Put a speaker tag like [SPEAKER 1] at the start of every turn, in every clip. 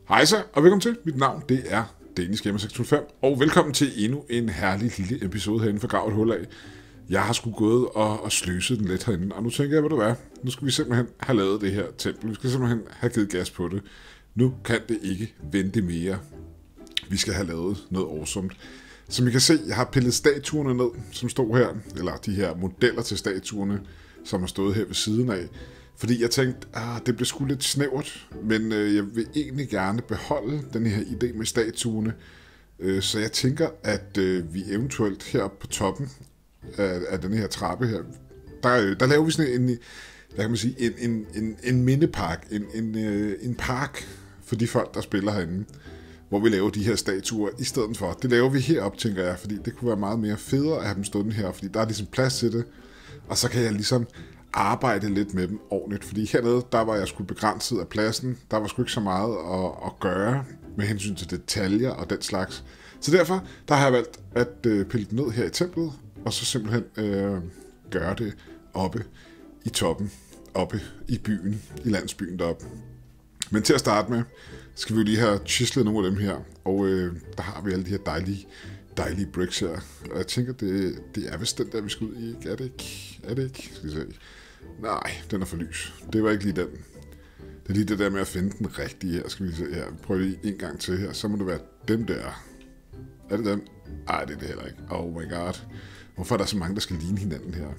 [SPEAKER 1] Hej så, og velkommen til. Mit navn, det er Danish Gamer 605, og velkommen til endnu en herlig lille episode herinde for Grav et hul af. Jeg har sgu gået og sløset den lidt herinde, og nu tænker jeg, hvad du er. Nu skal vi simpelthen have lavet det her tempel. Vi skal simpelthen have givet gas på det. Nu kan det ikke vente mere. Vi skal have lavet noget awesome. Som I kan se, jeg har pillet statuerne ned, som står her, eller de her modeller til statuerne, som har stået her ved siden af. Fordi jeg tænkte, det bliver sgu lidt snævert, men jeg vil egentlig gerne beholde den her idé med statuerne. Så jeg tænker, at vi eventuelt heroppe på toppen af den her trappe her, der laver vi sådan en, hvad kan man sige, en mindepark, en park for de folk, der spiller herinde, hvor vi laver de her statuer i stedet for. Det laver vi heroppe, tænker jeg, fordi det kunne være meget mere federe at have dem stående her, fordi der er ligesom plads til det, og så kan jeg ligesom arbejde lidt med dem ordentligt, fordi hernede, der var jeg sgu begrænset af pladsen, der var sgu ikke så meget at gøre med hensyn til detaljer og den slags. Så derfor, der har jeg valgt at pille den ned her i templet, og så simpelthen gøre det oppe i toppen, oppe i byen, i landsbyen deroppe. Men til at starte med, skal vi jo lige have chislet nogle af dem her, og der har vi alle de her dejlige bricks her, og jeg tænker, det er vist den der, vi skal ud i, ikke? Er det ikke? Skal vi se. Nej, den er for lys. Det var ikke lige den. Det er lige det der med at finde den rigtige her. Skal vi se her. Vi prøver lige en gang til her. Så må det være dem der. Er det dem? Ej, det er det heller ikke. Oh my god. Hvorfor er der så mange, der skal ligne hinanden her?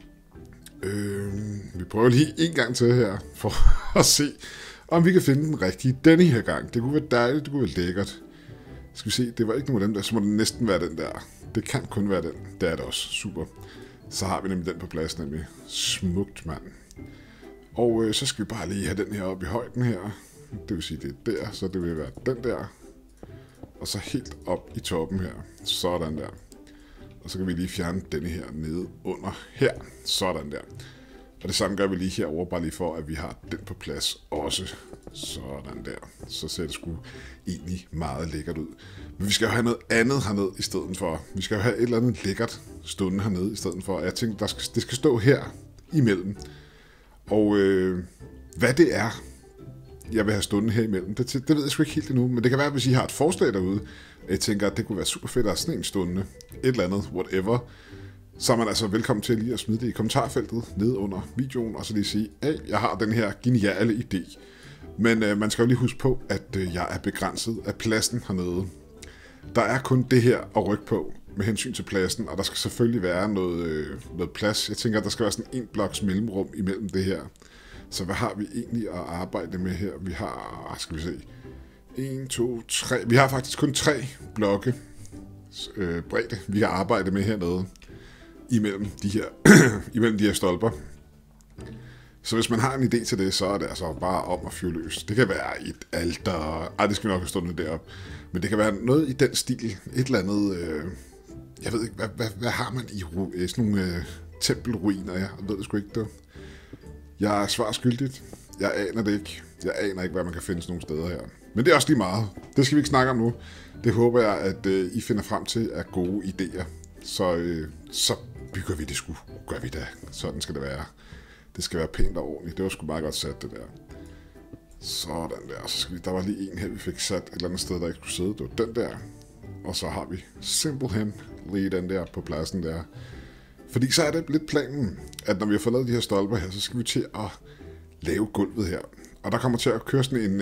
[SPEAKER 1] Vi prøver lige en gang til her, for at se, om vi kan finde den rigtige denne her gang. Det kunne være dejligt, det kunne være lækkert. Skal vi se, det var ikke nogen af dem der, så må det næsten være den der. Det kan kun være den. Det er det også. Super. Så har vi nemlig den på plads, nemlig. Smukt, mand. Og så skal vi bare lige have den her oppe i højden her. Det vil sige, det er der, så det vil være den der. Og så helt op i toppen her. Sådan der. Og så kan vi lige fjerne denne her nede under her. Sådan der. Og det samme gør vi lige herovre, bare lige for, at vi har den på plads også. Sådan der. Så ser det sgu egentlig meget lækkert ud. Men vi skal jo have noget andet hernede i stedet for. Vi skal jo have et eller andet lækkert stående hernede i stedet for. Jeg tænkte, det skal stå her imellem. Og hvad det er, jeg vil have stående her imellem, det ved jeg sgu ikke helt endnu. Men det kan være, hvis I har et forslag derude, jeg tænker, at det kunne være super fedt at have sådan en stående. Et eller andet, whatever. Så er man altså velkommen til lige at smide det i kommentarfeltet nede under videoen, og så lige sige, hey, jeg har den her geniale idé. Men man skal jo lige huske på, at jeg er begrænset af pladsen hernede. Der er kun det her at rykke på med hensyn til pladsen, og der skal selvfølgelig være noget plads. Jeg tænker, at der skal være sådan en bloks mellemrum imellem det her. Så hvad har vi egentlig at arbejde med her? Vi har, skal vi se, 1, 2, 3. Vi har faktisk kun 3 blokke bredde, vi kan arbejde med hernede. Imellem de her stolper. Så hvis man har en idé til det, så er det altså bare om at fyre løs. Det kan være et alter. Det skal vi nok have stående deroppe. Men det kan være noget i den stil. Et eller andet. Jeg ved ikke, hvad har man i sådan nogle tempelruiner? Jeg ved det sgu ikke, det. Jeg er svar skyldigt. Jeg aner det ikke. Jeg aner ikke, hvad man kan finde sådan nogle steder her. Men det er også lige meget. Det skal vi ikke snakke om nu. Det håber jeg, at I finder frem til af gode idéer. Så bygger vi det sgu. Gør vi da. Sådan skal det være. Det skal være pænt og ordentligt. Det var sgu meget godt sat, det der. Sådan der. Så skal vi, der var lige en her, vi fik sat et eller andet sted, der ikke skulle sidde. Det var den der. Og så har vi simpelthen lige den der på pladsen der. Fordi så er det lidt planen, at når vi har fået lavet de her stolper her, så skal vi til at lave gulvet her. Og der kommer til at køre sådan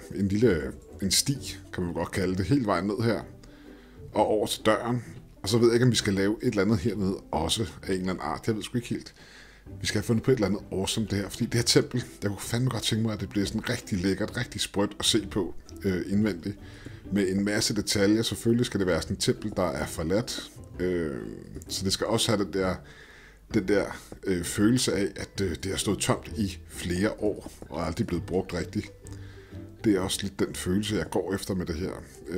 [SPEAKER 1] en sti, kan man godt kalde det, hele vejen ned her. Og over til døren. Og så ved jeg ikke, om vi skal lave et eller andet hernede også af en eller anden art. Jeg ved sgu ikke helt. Vi skal have fundet på et eller andet awesome det her. Fordi det her tempel, jeg kunne fandme godt tænke mig, at det bliver sådan rigtig lækkert, rigtig sprødt at se på indvendigt. Med en masse detaljer. Selvfølgelig skal det være sådan et tempel, der er forladt. Så det skal også have den der følelse af, at det har stået tomt i flere år og er aldrig blevet brugt rigtigt. Det er også lidt den følelse, jeg går efter med det her.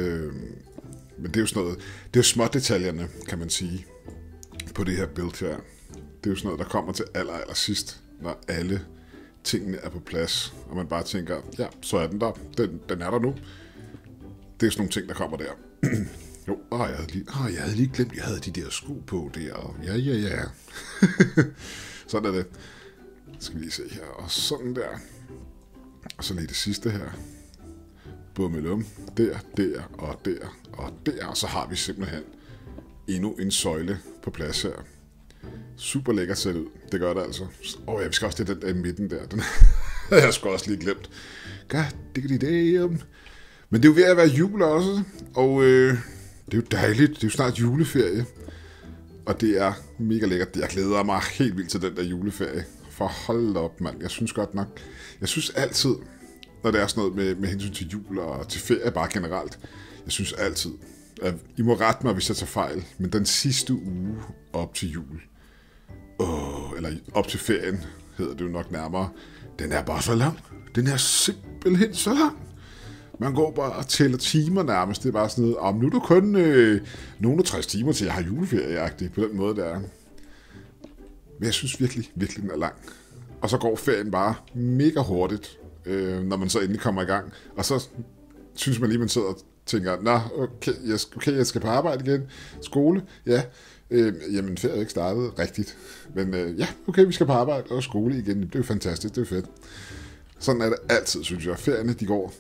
[SPEAKER 1] Men det er jo sådan noget, det er jo små detaljerne, kan man sige, på det her build her. Det er jo sådan noget, der kommer til aller sidst, når alle tingene er på plads, og man bare tænker, ja, så er den der. Den er der nu. Det er sådan nogle ting, der kommer der. Jo, jeg havde lige glemt, jeg havde de der sko på der. Ja. Sådan er det. Skal vi lige se her. Og sådan der. Og så lige det sidste her. bummelum, der, og der, og så har vi simpelthen endnu en søjle på plads her. Super lækkert set ud, det gør det altså. Ja, vi skal også det den der i midten der, den havde jeg sgu også lige glemt. God damn. Men det er jo ved at være jul også, og det er jo dejligt, det er jo snart juleferie. Og det er mega lækkert, jeg glæder mig helt vildt til den der juleferie. For hold op, mand, jeg synes godt nok, jeg synes altid, når det er sådan noget med hensyn til jul og til ferie bare generelt, jeg synes altid, at I må rette mig, hvis jeg tager fejl, men den sidste uge op til jul, eller op til ferien, hedder det jo nok nærmere, den er bare så lang. Den er simpelthen så lang. Man går bare og tæller timer nærmest. Det er bare sådan noget, nu er der kun nogle 60 timer til, jeg har juleferie-agtigt på den måde, der er. Men jeg synes virkelig, virkelig, den er lang. Og så går ferien bare mega hurtigt, når man så endelig kommer i gang. Og så synes man lige, man sidder og tænker, okay, jeg skal på arbejde igen. Skole, ja. Jamen, ferie er ikke startet rigtigt. Men ja, okay, vi skal på arbejde og skole igen. Det er jo fantastisk, det er fedt. Sådan er det altid, synes jeg. Ferierne, de går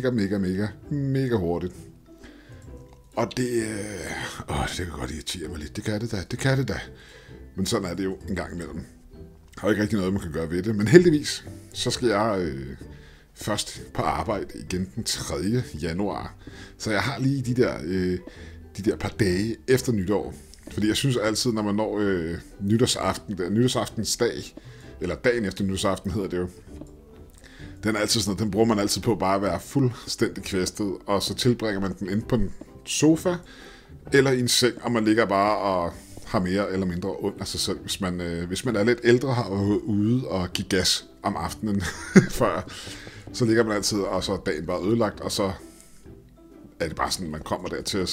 [SPEAKER 1] mega hurtigt. Og det kan godt irritere mig lidt. Det kan det da. Men sådan er det jo en gang imellem. Der er ikke rigtig noget, man kan gøre ved det. Men heldigvis, så skal jeg først på arbejde igen den 3. januar. Så jeg har lige de der par dage efter nytår. Fordi jeg synes altid, når man når nytårsaftens dag, eller dagen efter nytårsaften hedder det jo, den er altid sådan noget, den bruger man altid på bare at være fuldstændig kvæstet, og så tilbringer man den enten på en sofa, eller i en seng, og man ligger bare og har mere eller mindre ondt af sig selv. Hvis man er lidt ældre, har været ude og give gas om aftenen før, så ligger man altid, og så er dagen bare ødelagt, og så er det bare sådan, man kommer dertil,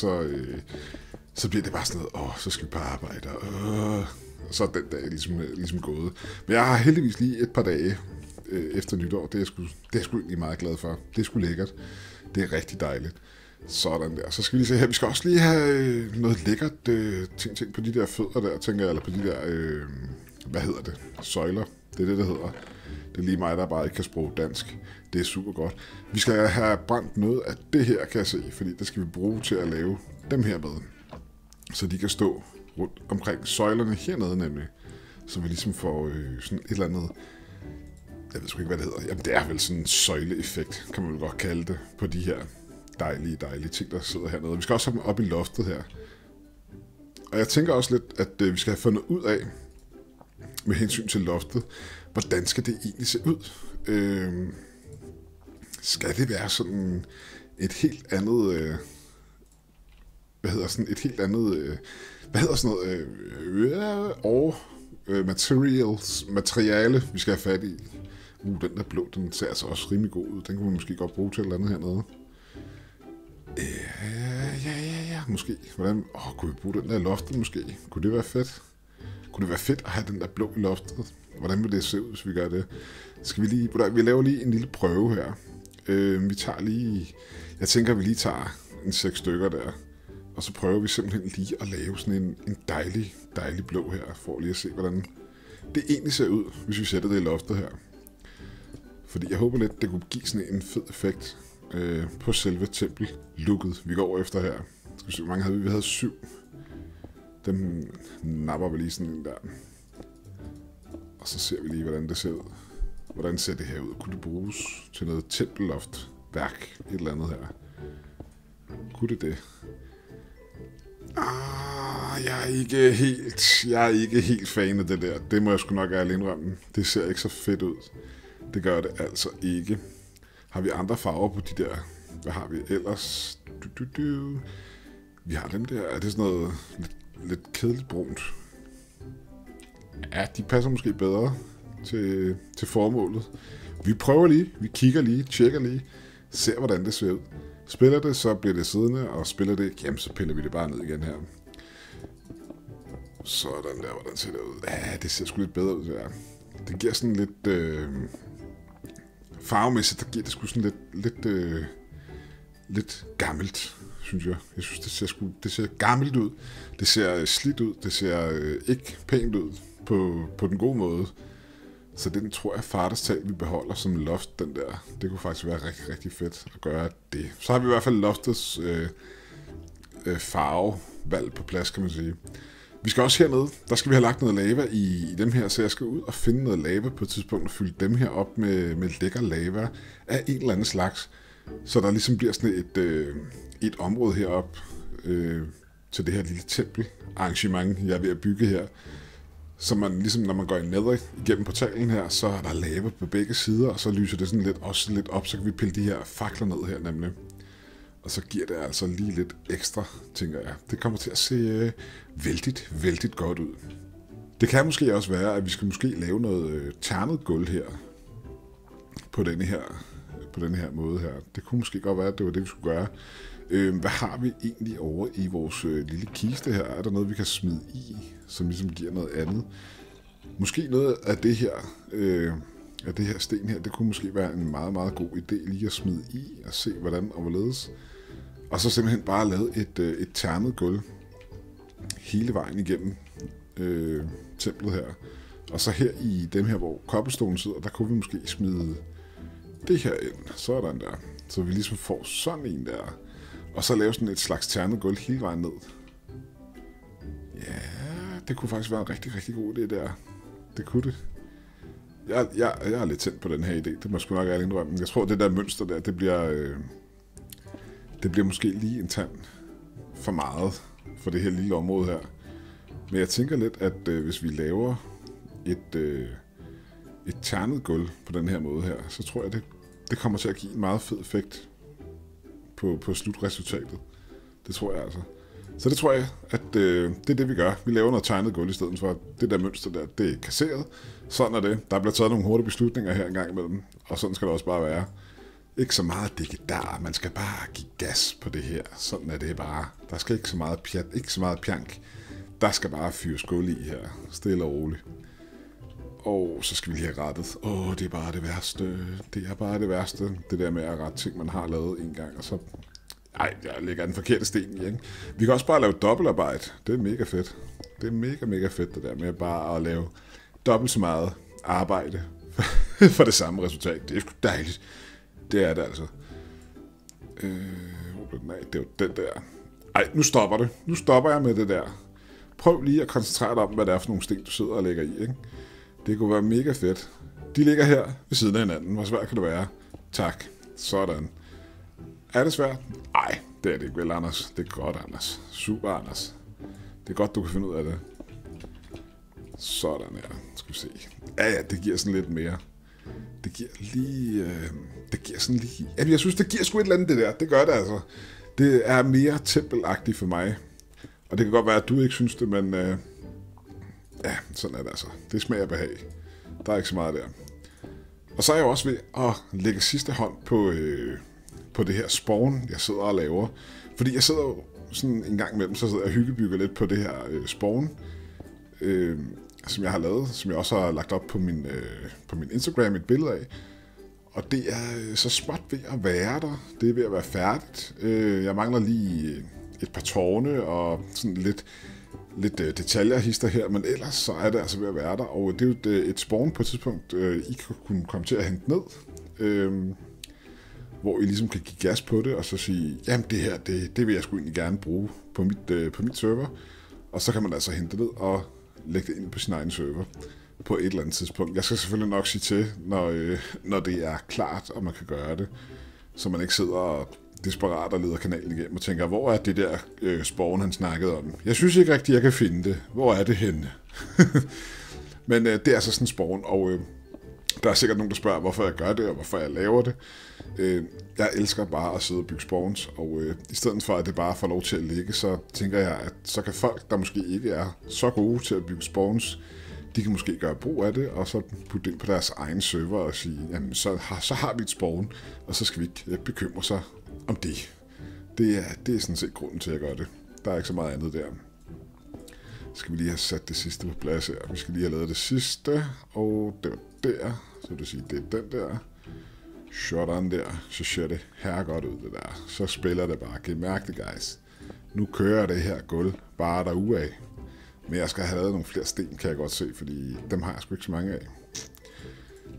[SPEAKER 1] så bliver det bare sådan noget, så skal vi på arbejde, og så er den dag ligesom gået. Men jeg har heldigvis lige et par dage efter nytår, det er jeg sgu egentlig meget glad for. Det er sgu lækkert. Det er rigtig dejligt. Sådan der. Så skal vi lige se her, vi skal også lige have noget lækkert ting på de der fødder der, tænker jeg, eller på de der, hvad hedder det? Søjler. Det er det hedder. Det er lige mig, der bare ikke kan sproge dansk. Det er super godt. Vi skal have brændt noget af det her, kan jeg se, fordi det skal vi bruge til at lave dem her med. Så de kan stå rundt omkring søjlerne hernede nemlig. Så vi ligesom får sådan et eller andet, jeg ved sgu ikke, hvad det hedder. Jamen, det er vel sådan en søjleeffekt, kan man vel godt kalde det, på de her dejlige ting, der sidder hernede. Vi skal også have dem op i loftet her. Og jeg tænker også lidt, at vi skal have fundet ud af, med hensyn til loftet, hvordan skal det egentlig se ud? Skal det være sådan et helt andet, materiale, vi skal have fat i. Den der blå, den ser altså også rimelig god ud. Den kunne vi måske godt bruge til et eller andet hernede. Ja, måske. Hvordan? Kunne vi bruge den der i loftet måske? Kunne det være fedt? Kunne det være fedt at have den der blå i loftet? Hvordan vil det se ud, hvis vi gør det? Vi laver lige en lille prøve her. Vi tager lige, jeg tænker, vi lige tager en 6 stykker der. Og så prøver vi simpelthen lige at lave sådan en dejlig blå her, for lige at se, hvordan det egentlig ser ud, hvis vi sætter det i loftet her. Fordi jeg håber lidt, det kunne give sådan en fed effekt på selve tempel-looket, vi går efter her. Skal vi se, hvor mange havde vi? Vi havde 7. Dem napper vi lige sådan en der. Og så ser vi lige, hvordan det ser ud. Hvordan ser det her ud? Kunne det bruges til noget tempelloft-værk? Et eller andet her. Kunne det? Jeg er ikke helt fan af det der. Det må jeg sgu nok ærligt indrømme. Det ser ikke så fedt ud. Det gør det altså ikke. Har vi andre farver på de der? Hvad har vi ellers? Vi har dem der. Er det sådan noget lidt kedeligt brunt? Ja, de passer måske bedre til formålet. Vi prøver lige. Vi kigger lige. Tjekker lige. Ser hvordan det ser ud. Spiller det, så bliver det siddende, og spiller det ikke, jamen så piller vi det bare ned igen her. Sådan der, hvordan ser det ud? Ja, det ser sgu lidt bedre ud, der. Det giver sådan lidt farvemæssigt, der giver det sgu sådan lidt gammelt, synes jeg. Jeg synes, det ser gammelt ud. Det ser slidt ud. Det ser ikke pænt ud på den gode måde. Så den tror jeg fartest talt, vi beholder som loft, den der. Det kunne faktisk være rigtig, rigtig fedt at gøre det. Så har vi i hvert fald loftets farvevalg på plads, kan man sige. Vi skal også hernede, der skal vi have lagt noget lava i dem her, så jeg skal ud og finde noget lava på et tidspunkt og fylde dem her op med lækker lava af en eller anden slags. Så der ligesom bliver sådan et område heroppe til det her lille tempelarrangement, jeg er ved at bygge her. Så man ligesom, når man går i nether igennem portalen her, så er der lava på begge sider, og så lyser det sådan lidt op, så kan vi pille de her fakler ned her nemlig. Og så giver det altså lige lidt ekstra, tænker jeg. Det kommer til at se vældigt godt ud. Det kan måske også være, at vi skal måske lave noget ternet gulv her. På denne her måde her. Det kunne måske godt være, at det var det, vi skulle gøre. Hvad har vi egentlig over i vores lille kiste her? Er der noget, vi kan smide i, som ligesom giver noget andet? Måske noget af det her, sten her, det kunne måske være en meget, meget god idé lige at smide i og se, hvordan og hvorledes. Og så simpelthen bare lave et ternet gulv hele vejen igennem templet her. Og så her i dem her, hvor cobblestone sidder, der kunne vi måske smide det her ind. Sådan der. Så vi ligesom får sådan en der. Og så lave sådan et slags ternet gulv hele vejen ned. Ja, det kunne faktisk være en rigtig, rigtig god idé der. Det kunne det. Jeg er lidt tændt på den her idé. Det må jeg sgu nok ærligt indrømme. Jeg tror, det der mønster der, det bliver måske lige en tand for meget for det her lille område her. Men jeg tænker lidt, at hvis vi laver et ternet gulv på den her måde her, så tror jeg, det kommer til at give en meget fed effekt på slutresultatet. Det tror jeg altså. Så det tror jeg, at det er det, vi gør. Vi laver noget tegnet gulv i stedet for det der mønster der. Det er kasseret. Sådan er det. Der bliver taget nogle hurtige beslutninger her en gang imellem. Og sådan skal det også bare være. Ikke så meget digedar. Man skal bare give gas på det her. Sådan er det bare. Der skal ikke så meget pjat, ikke så meget pjank. Der skal bare fyres gulv i her. Stille og roligt. Og så skal vi lige have rettet. Det er bare det værste. Det er bare det værste. Det der med at rette ting, man har lavet en gang, og så... Ej, jeg lægger den forkerte sten i, ikke? Vi kan også bare lave dobbeltarbejde. Det er mega fedt. Det er mega, mega fedt, det der med bare at lave dobbelt så meget arbejde for det samme resultat. Det er sgu dejligt. Det er det altså. Nej, det er jo den der. Ej, nu stopper det. Nu stopper jeg med det der. Prøv lige at koncentrere dig om, hvad det er for nogle sten, du sidder og lægger i, ikke? Det kunne være mega fedt. De ligger her ved siden af hinanden. Hvor svært kan det være? Tak. Sådan. Er det svært? Nej, det er det ikke vel, Anders. Det er godt, Anders. Super, Anders. Det er godt, du kan finde ud af det. Sådan her. Skal vi se. Ja, det giver sådan lidt mere. Det giver lige... Jamen, jeg synes, det giver sgu et eller andet, det der. Det gør det altså. Det er mere tempelagtigt for mig. Og det kan godt være, at du ikke synes det, men... Ja, sådan er det altså. Det smager behag. Der er ikke så meget der. Og så er jeg også ved at lægge sidste hånd på det her spawn, jeg sidder og laver. Fordi jeg sidder jo sådan en gang imellem, så sidder jeg og hyggebygger lidt på det her spawn, som jeg har lavet, som jeg også har lagt op på min Instagram et billede af. Og det er så småt ved at være der. Det er ved at være færdigt. Jeg mangler lige et par tårne og sådan lidt detaljerhister her, men ellers så er det altså ved at være der. Og det er jo et spawn på et tidspunkt, I kan kunne komme til at hente ned. Hvor I ligesom kan give gas på det, og så sige, jamen det her, det vil jeg sgu egentlig gerne bruge på mit server. Og så kan man altså hente det ned og lægge det ind på sin egen server på et eller andet tidspunkt. Jeg skal selvfølgelig nok sige til, når det er klart, og man kan gøre det, så man ikke sidder og desperat og leder kanalen igennem og tænker, hvor er det der spawn, han snakkede om? Jeg synes ikke rigtigt, jeg kan finde det. Hvor er det henne? Men det er altså sådan en spawn, og der er sikkert nogen, der spørger, hvorfor jeg gør det, og hvorfor jeg laver det. Jeg elsker bare at sidde og bygge spawns, og i stedet for, at det bare får lov til at ligge, så tænker jeg, at så kan folk, der måske ikke er så gode til at bygge spawns, de kan måske gøre brug af det, og så putte det ind på deres egen server og sige, jamen så har vi et spawn, og så skal vi ikke bekymre sig om det. Det er sådan set grunden til, at jeg gør det. Der er ikke så meget andet der. Skal vi lige have sat det sidste på plads her. Vi skal lige have lavet det sidste, og det var der. Så vil det sige, det er den der. Sådan der. Så ser det her godt ud, det der. Så spiller det bare. Kan I mærke det, guys? Nu kører det her gulv bare derudad. Men jeg skal have lavet nogle flere sten, kan jeg godt se, fordi dem har jeg sgu ikke så mange af.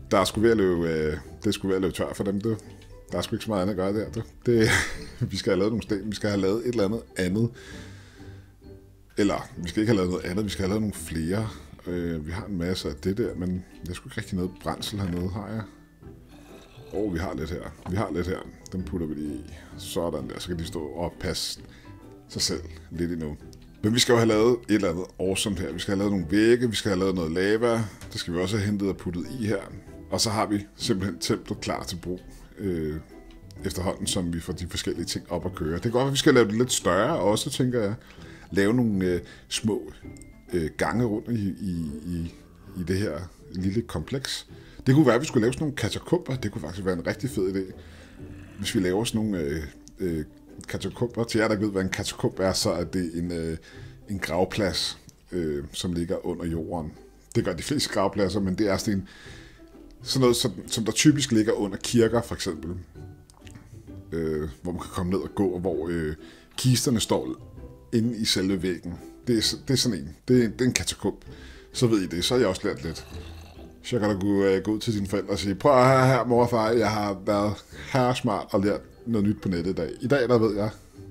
[SPEAKER 1] Der er sgu ved at løbe, det er sgu ved at løbe tør for dem, du. Der er sgu ikke så meget andet at gøre der, du. Vi skal have lavet nogle sten, vi skal have lavet et eller andet. Eller, vi skal ikke have lavet noget andet, vi skal have lavet nogle flere. Vi har en masse af det der, men jeg er sgu ikke rigtig noget brændsel hernede, har jeg. Vi har lidt her. Dem putter vi lige i. Sådan der, så kan de stå og passe sig selv lidt endnu. Men vi skal jo have lavet et eller andet awesome her. Vi skal have lavet nogle vægge, vi skal have lavet noget lava. Det skal vi også have hentet og puttet i her. Og så har vi simpelthen templet klar til brug. Efterhånden, som vi får de forskellige ting op at køre. Det kan godt være, at vi skal lave det lidt større også, tænker jeg. Lave nogle små gange rundt i det her lille kompleks. Det kunne være, at vi skulle lave sådan nogle katakomber. Det kunne faktisk være en rigtig fed idé. Hvis vi laver sådan nogle katakomber. Til jer, der ved, hvad en katakomb er, så er det en gravplads, som ligger under jorden. Det gør de fleste gravpladser, men det er sådan noget, som der typisk ligger under kirker, for eksempel. Hvor man kan komme ned og gå, og hvor kisterne står inde i selve væggen. Det er sådan en. Det er en katakomb. Så ved I det. Så har jeg også lært lidt. Så kan du gå ud til dine forældre og sige, prøv at høre her, mor og far, jeg har været her smart og lært noget nyt på nettet i dag. I dag, der ved jeg,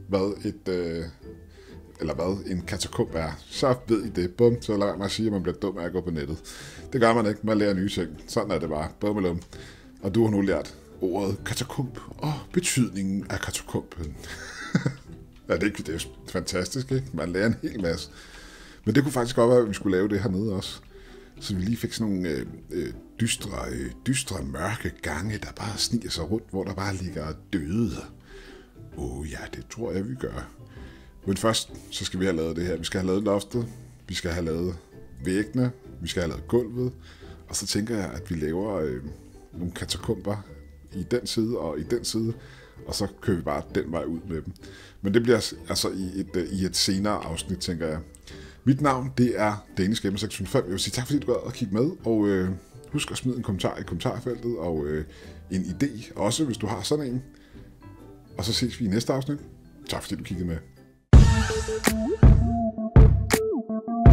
[SPEAKER 1] hvad en katakomb er. Så ved I det. Bum, så lader mig at sige, at man bliver dum af at gå på nettet. Det gør man ikke. Man lærer nye ting. Sådan er det bare. Bum. Og du har nu lært ordet katakomb og betydningen af katakomben. Ja, det er fantastisk, ikke? Man lærer en hel masse. Men det kunne faktisk godt være, at vi skulle lave det hernede også. Så vi lige fik sådan nogle dystre, mørke gange, der bare sniger sig rundt, hvor der bare ligger døde. Ja, det tror jeg, vi gør. Men først, så skal vi have lavet det her. Vi skal have lavet loftet, vi skal have lavet væggene, vi skal have lavet gulvet. Og så tænker jeg, at vi laver nogle katakomber i den side og i den side. Og så kører vi bare den vej ud med dem. Men det bliver altså i et senere afsnit, tænker jeg. Mit navn, det er Danish Gamer 605. Jeg vil sige tak, fordi du gad at kigge med, og husk at smide en kommentar i kommentarfeltet, og en idé også, hvis du har sådan en. Og så ses vi i næste afsnit. Tak fordi du kiggede med.